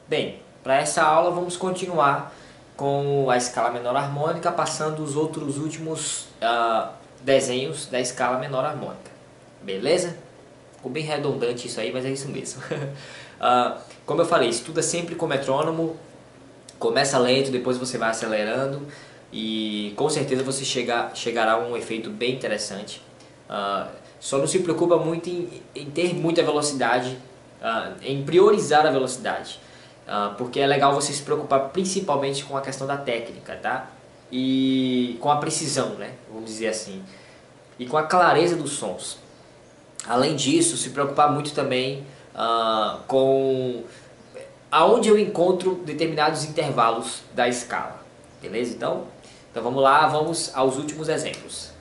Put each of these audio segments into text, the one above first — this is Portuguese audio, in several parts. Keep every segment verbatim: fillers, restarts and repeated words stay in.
Bem, para essa aula vamos continuar com a escala menor harmônica, passando os outros últimos uh, desenhos da escala menor harmônica. Beleza? Ficou bem redundante isso aí, mas é isso mesmo. uh, como eu falei, estuda sempre com metrônomo, começa lento, depois você vai acelerando e com certeza você chega, chegará a um efeito bem interessante. Uh, só não se preocupa muito em, em ter muita velocidade, uh, em priorizar a velocidade. Uh, porque é legal você se preocupar principalmente com a questão da técnica, tá? E com a precisão, né? Vamos dizer assim. E com a clareza dos sons. Além disso, se preocupar muito também uh, com aonde eu encontro determinados intervalos da escala. Beleza? Então, então vamos lá, vamos aos últimos exemplos.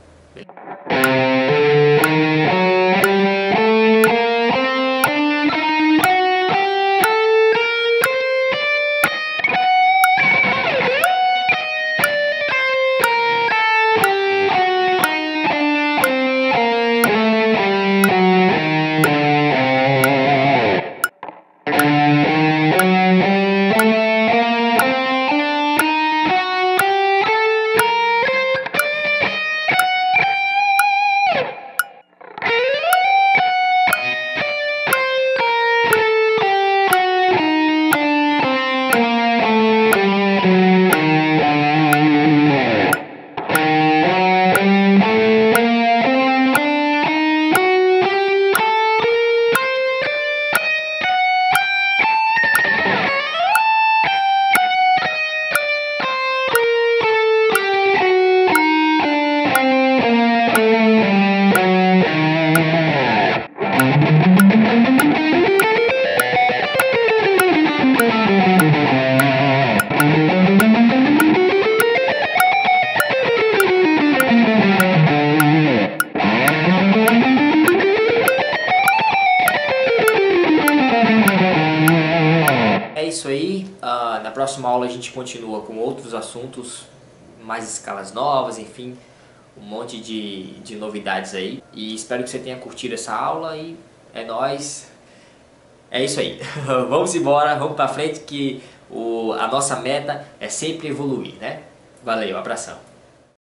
É isso aí, uh, na próxima aula a gente continua com outros assuntos, mais escalas novas, enfim, um monte de, de novidades aí. E espero que você tenha curtido essa aula e é nóis. É isso aí, vamos embora, vamos pra frente que o, a nossa meta é sempre evoluir, né? Valeu, abração.